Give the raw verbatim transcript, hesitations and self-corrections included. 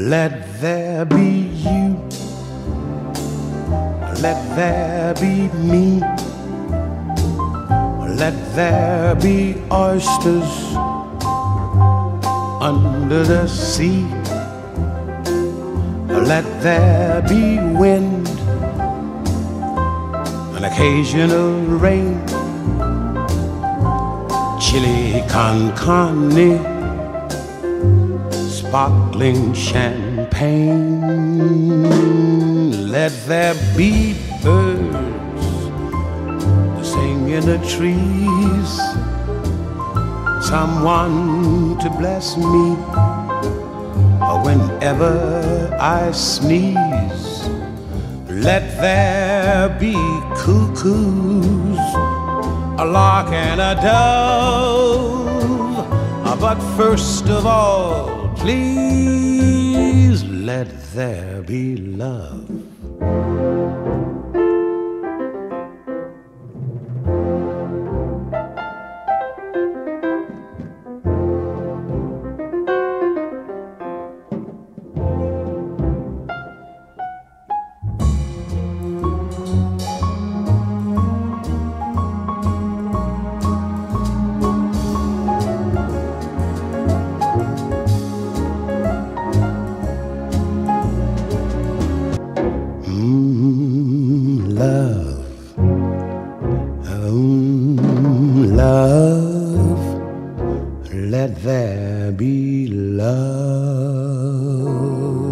Let there be you, let there be me, let there be oysters under the sea. Let there be wind, an occasional rain, chili con carne, sparkling champagne. Let there be birds to sing in the trees, someone to bless me whenever I sneeze. Let there be cuckoos, a lark and a dove. But first of all, please let there be love. Love, oh, love, let there be love.